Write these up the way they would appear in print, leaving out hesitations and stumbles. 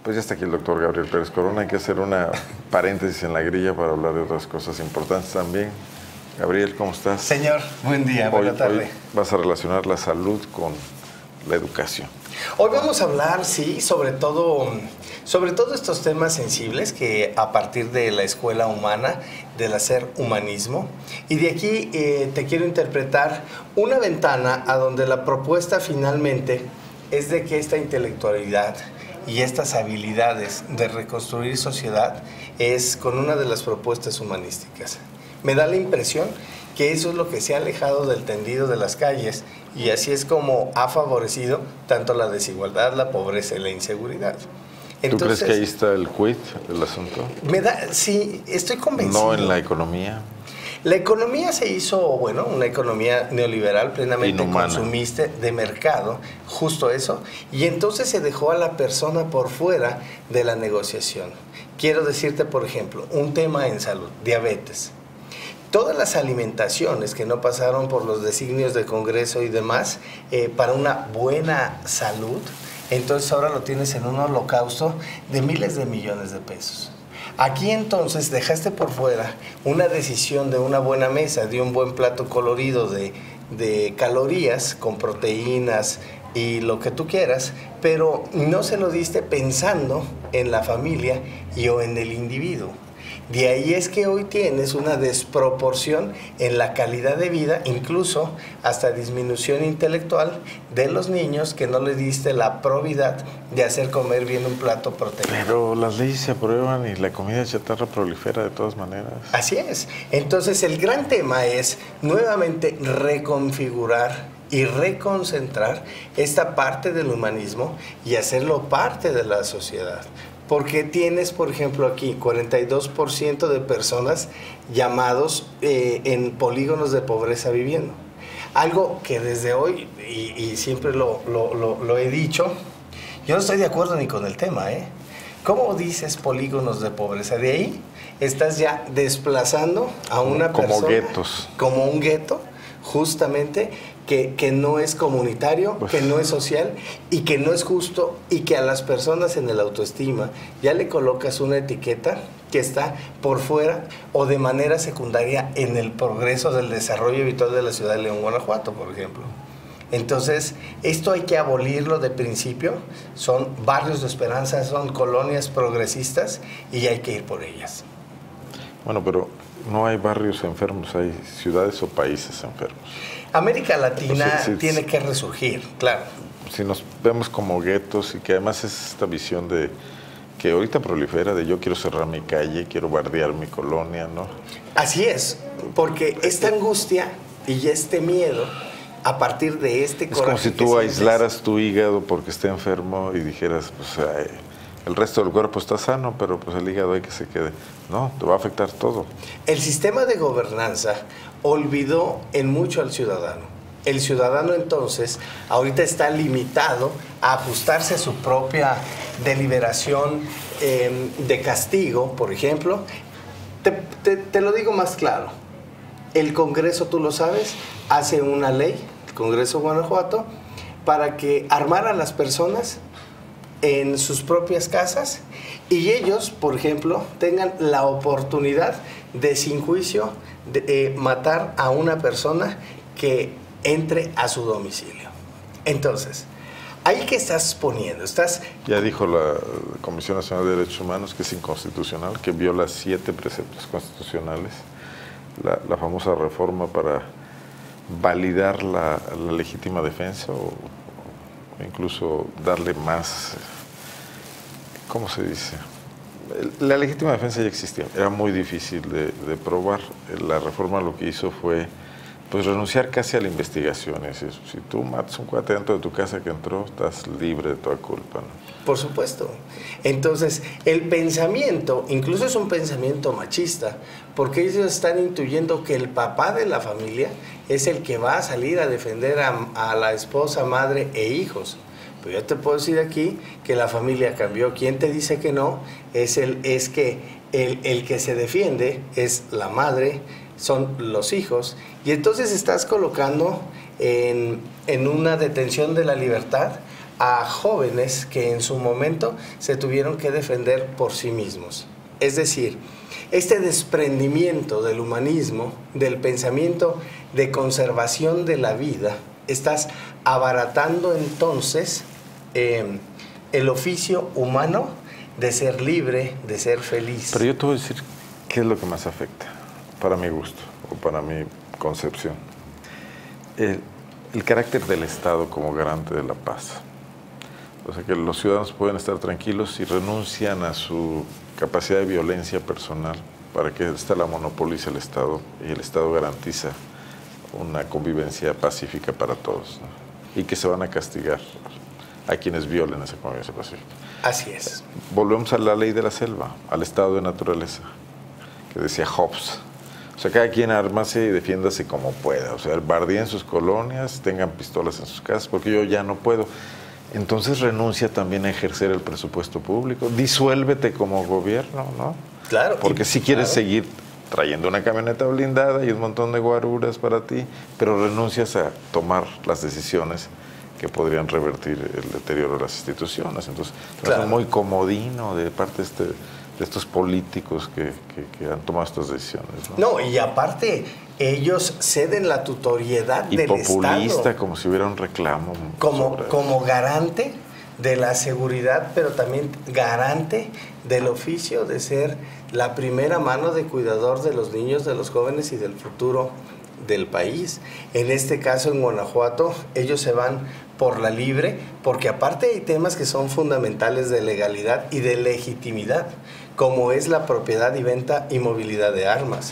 Pues ya está aquí el doctor Gabriel Pérez Corona. Hay que hacer una paréntesis en la grilla para hablar de otras cosas importantes también. Gabriel, ¿cómo estás? Señor, buen día, buena tarde. Hoy vas a relacionar la salud con la educación. Hoy vamos a hablar, sí, sobre todo estos temas sensibles que a partir de la escuela humana, del hacer humanismo, y de aquí te quiero interpretar una ventana a donde la propuesta finalmente es de que esta intelectualidad y estas habilidades de reconstruir sociedad es con una de las propuestas humanísticas. Me da la impresión que eso es lo que se ha alejado del tendido de las calles y así es como ha favorecido tanto la desigualdad, la pobreza y la inseguridad. ¿Tú crees que ahí está el quid del asunto? Sí, estoy convencido. No en la economía. La economía se hizo, bueno, una economía neoliberal plenamente inhumana, consumista, de mercado, justo eso, y entonces se dejó a la persona por fuera de la negociación. Quiero decirte, por ejemplo, un tema en salud, diabetes. Todas las alimentaciones que no pasaron por los designios de Congreso y demás para una buena salud, entonces ahora lo tienes en un holocausto de miles de millones de pesos. Aquí entonces dejaste por fuera una decisión de una buena mesa, de un buen plato colorido de calorías con proteínas y lo que tú quieras, pero no se lo diste pensando en la familia o en el individuo. De ahí es que hoy tienes una desproporción en la calidad de vida, incluso hasta disminución intelectual de los niños que no le diste la probidad de hacer comer bien un plato proteico. Pero las leyes se aprueban y la comida chatarra prolifera de todas maneras. Así es. Entonces el gran tema es nuevamente reconfigurar y reconcentrar esta parte del humanismo y hacerlo parte de la sociedad. Porque tienes, por ejemplo, aquí 42% de personas llamados en polígonos de pobreza viviendo. Algo que desde hoy, y siempre lo he dicho, yo no estoy de acuerdo ni con el tema, ¿eh? ¿Cómo dices polígonos de pobreza? De ahí estás ya desplazando a una persona. Como guetos. Como un gueto, justamente, que no es comunitario, que no es social y que no es justo y que a las personas en el autoestima ya le colocas una etiqueta que está por fuera o de manera secundaria en el progreso del desarrollo habitual de la ciudad de León, Guanajuato, por ejemplo. Entonces, esto hay que abolirlo de principio, son barrios de esperanza, son colonias progresistas y hay que ir por ellas. Bueno, pero no hay barrios enfermos, hay ciudades o países enfermos. América Latina tiene que resurgir, claro. Si nos vemos como guetos y que además es esta visión de que ahorita prolifera de yo quiero cerrar mi calle, quiero bardear mi colonia, ¿no? Así es, porque esta angustia y este miedo a partir de este coraje. Es como si tú aislaras tu hígado porque está enfermo y dijeras, pues el resto del cuerpo está sano, pero pues el hígado hay que se quede. No, te va a afectar todo. El sistema de gobernanza olvidó en mucho al ciudadano. El ciudadano entonces ahorita está limitado a ajustarse a su propia deliberación de castigo, por ejemplo. Te lo digo más claro. El Congreso, tú lo sabes, hace una ley, el Congreso de Guanajuato, para que armar a las personas en sus propias casas y ellos, por ejemplo, tengan la oportunidad de sin juicio matar a una persona que entre a su domicilio. Entonces, ¿ahí qué estás poniendo? Ya dijo la Comisión Nacional de Derechos Humanos que es inconstitucional, que viola 7 preceptos constitucionales, la famosa reforma para validar la legítima defensa o incluso darle más, ¿cómo se dice? La legítima defensa ya existía, era muy difícil de probar. La reforma lo que hizo fue pues renunciar casi a la investigación. Es decir, si tú matas un cuate dentro de tu casa que entró, estás libre de toda culpa, ¿no? Por supuesto. Entonces, el pensamiento, incluso es un pensamiento machista, porque ellos están intuyendo que el papá de la familia es el que va a salir a defender a la esposa, madre e hijos. Pero yo te puedo decir aquí que la familia cambió. ¿Quién te dice que no? Es que el que se defiende es la madre, son los hijos, y entonces estás colocando en una detención de la libertad a jóvenes que en su momento se tuvieron que defender por sí mismos. Es decir, este desprendimiento del humanismo, del pensamiento de conservación de la vida, estás abaratando entonces el oficio humano de ser libre, de ser feliz. Pero yo te voy a decir qué es lo que más afecta, para mi gusto o para mi concepción. El carácter del Estado como garante de la paz. O sea, que los ciudadanos pueden estar tranquilos y renuncian a su capacidad de violencia personal para que esta la monopolice el Estado, y el Estado garantiza una convivencia pacífica para todos, ¿no? Y que se van a castigar a quienes violen esa convivencia pacífica. Así es. Volvemos a la ley de la selva, al estado de naturaleza, que decía Hobbes. O sea, cada quien ármase y defiéndase como pueda. O sea, bardeen sus colonias, tengan pistolas en sus casas, porque yo ya no puedo. Entonces renuncia también a ejercer el presupuesto público. Disuélvete como gobierno, ¿no? Claro. Porque si quieres seguir trayendo una camioneta blindada y un montón de guaruras para ti, pero renuncias a tomar las decisiones que podrían revertir el deterioro de las instituciones. Entonces, es muy comodino de parte de estos políticos que han tomado estas decisiones, ¿no? No, y aparte, ellos ceden la tutoriedad del Estado. Y populista, como si hubiera un reclamo. Como garante de la seguridad, pero también garante del oficio de ser la primera mano de cuidador de los niños, de los jóvenes y del futuro del país. En este caso, en Guanajuato, ellos se van por la libre, porque aparte hay temas que son fundamentales de legalidad y de legitimidad, como es la propiedad y venta y movilidad de armas.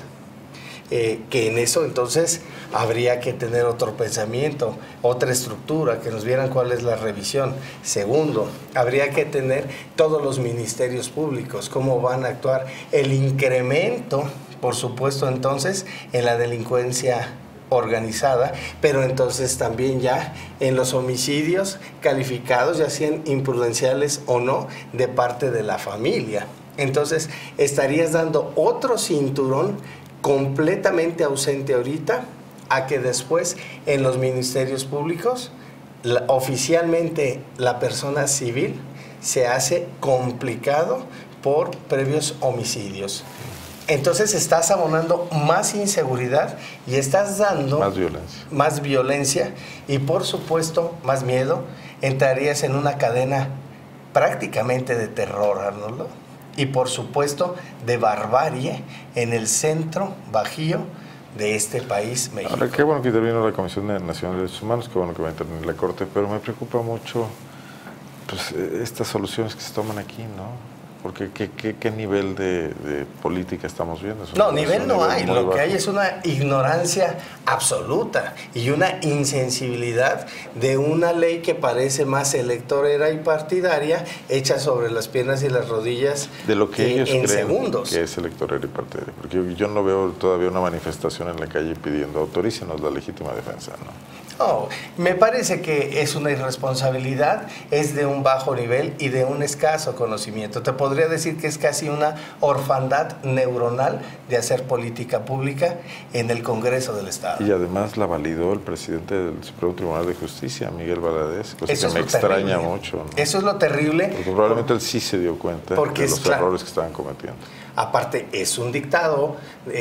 Que en eso entonces habría que tener otro pensamiento, otra estructura, que nos vieran cuál es la revisión. Segundo, habría que tener todos los ministerios públicos, cómo van a actuar, el incremento, por supuesto, entonces, en la delincuencia organizada, pero entonces también ya en los homicidios calificados, ya sean imprudenciales o no, de parte de la familia. Entonces estarías dando otro cinturón completamente ausente ahorita, a que después en los ministerios públicos oficialmente la persona civil se hace complicado por previos homicidios. Entonces estás abonando más inseguridad y estás dando más violencia y por supuesto más miedo. Entrarías en una cadena prácticamente de terror, Arnoldo, y por supuesto de barbarie en el centro bajío de este país, México. Ahora, qué bueno que intervino la Comisión Nacional de Derechos Humanos, qué bueno que va a intervenir la Corte, pero me preocupa mucho pues, estas soluciones que se toman aquí, ¿no? Porque ¿qué nivel de política estamos viendo? No, nivel no hay. Lo que hay es una ignorancia absoluta y una insensibilidad de una ley que parece más electorera y partidaria, hecha sobre las piernas y las rodillas de lo que ellos en creen segundos. Que es electorera y partidaria. Porque yo no veo todavía una manifestación en la calle pidiendo autorícenos la legítima defensa, ¿no? No, me parece que es una irresponsabilidad, es de un bajo nivel y de un escaso conocimiento. Te podría decir que es casi una orfandad neuronal de hacer política pública en el Congreso del Estado. Y además la validó el presidente del Supremo Tribunal de Justicia, Miguel Valadez, cosa eso que me extraña mucho, ¿no? Eso es lo terrible. Porque probablemente él sí se dio cuenta de los errores que estaban cometiendo. Aparte, es un dictado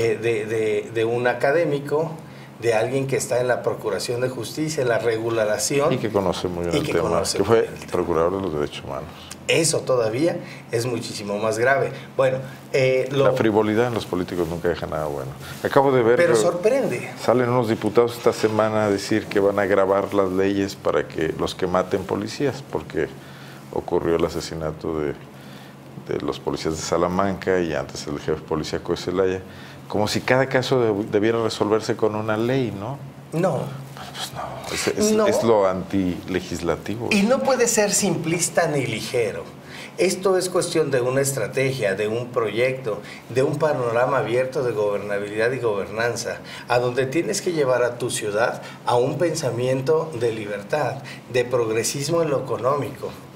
de un académico, de alguien que está en la Procuración de Justicia, en la regulación. Y que conoce muy bien el tema, que fue procurador de los derechos humanos. Eso todavía es muchísimo más grave. Bueno, la frivolidad en los políticos nunca deja nada bueno. Acabo de ver... Pero sorprende. Salen unos diputados esta semana a decir que van a agravar las leyes para que los que maten policías, porque ocurrió el asesinato de los policías de Salamanca y antes el jefe policíaco de Celaya. Como si cada caso debiera resolverse con una ley, ¿no? No. Pues no. Es lo antilegislativo. Y no puede ser simplista ni ligero. Esto es cuestión de una estrategia, de un proyecto, de un panorama abierto de gobernabilidad y gobernanza, a donde tienes que llevar a tu ciudad a un pensamiento de libertad, de progresismo en lo económico,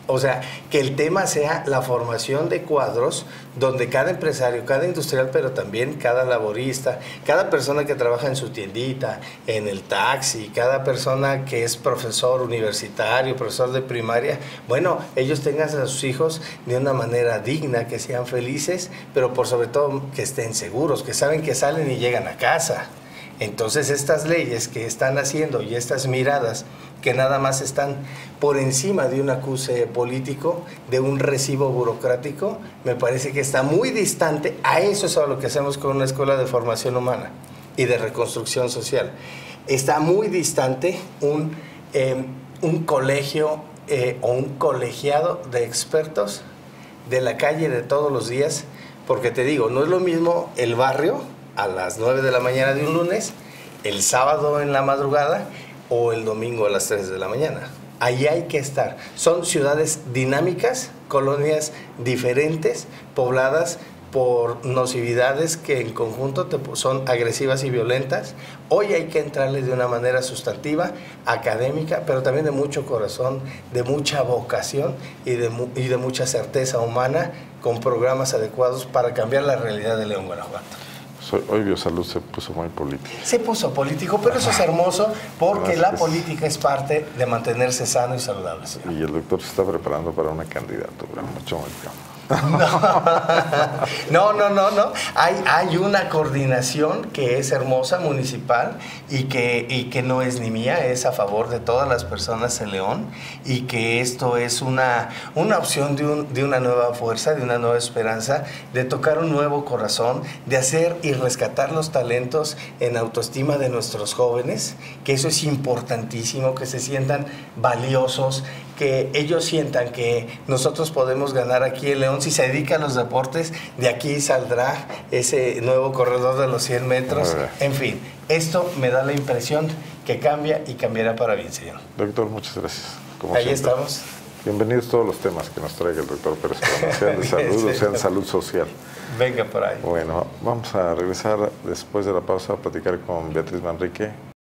O sea, que el tema sea la formación de cuadros donde cada empresario, cada industrial, pero también cada laborista, cada persona que trabaja en su tiendita, en el taxi, cada persona que es profesor universitario, profesor de primaria, bueno, ellos tengan a sus hijos de una manera digna, que sean felices, pero por sobre todo que estén seguros, que saben que salen y llegan a casa. Entonces estas leyes que están haciendo y estas miradas que nada más están por encima de un acuse político, de un recibo burocrático, me parece que está muy distante. A eso es a lo que hacemos con una escuela de formación humana y de reconstrucción social. Está muy distante un colegio o un colegiado de expertos de la calle de todos los días, porque te digo, no es lo mismo el barrio a las 9 de la mañana de un lunes, el sábado en la madrugada o el domingo a las 3 de la mañana. Ahí hay que estar. Son ciudades dinámicas, colonias diferentes, pobladas por nocividades que en conjunto son agresivas y violentas. Hoy hay que entrarles de una manera sustantiva, académica, pero también de mucho corazón, de mucha vocación y de mucha certeza humana, con programas adecuados para cambiar la realidad de León, Guanajuato. Hoy Biosalud se puso muy político. Se puso político, pero eso es hermoso porque la política es parte de mantenerse sano y saludable. Señor. Y el doctor se está preparando para una candidatura, mucho más. No. Hay una coordinación que es hermosa, municipal, y que no es ni mía, es a favor de todas las personas en León, y que esto es una opción de una nueva fuerza, de una nueva esperanza, de tocar un nuevo corazón, de hacer y rescatar los talentos en autoestima de nuestros jóvenes, que eso es importantísimo, que se sientan valiosos, que ellos sientan que nosotros podemos ganar aquí en León. Si se dedica a los deportes, de aquí saldrá ese nuevo corredor de los 100 metros. En fin, esto me da la impresión que cambia y cambiará para bien, señor. Doctor, muchas gracias. Como ahí siempre estamos. Bienvenidos todos los temas que nos traiga el doctor Pérez, sean de salud o sean salud social. Venga por ahí. Bueno, vamos a regresar después de la pausa a platicar con Beatriz Manrique,